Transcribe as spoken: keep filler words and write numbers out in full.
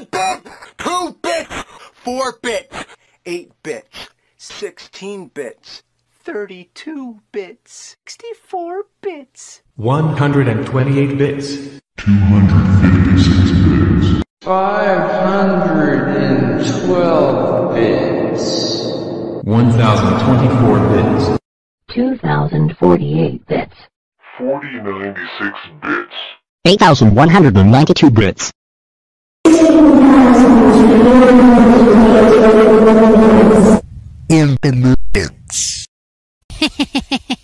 one bit, two bits, four bits, eight bits, sixteen bits, thirty-two bits, sixty-four bits, one hundred twenty-eight bits, two hundred fifty-six bits, five hundred twelve bits, one thousand twenty-four bits, two thousand forty-eight bits, forty ninety-six bits, eight thousand one hundred ninety-two bits. Infinite bits.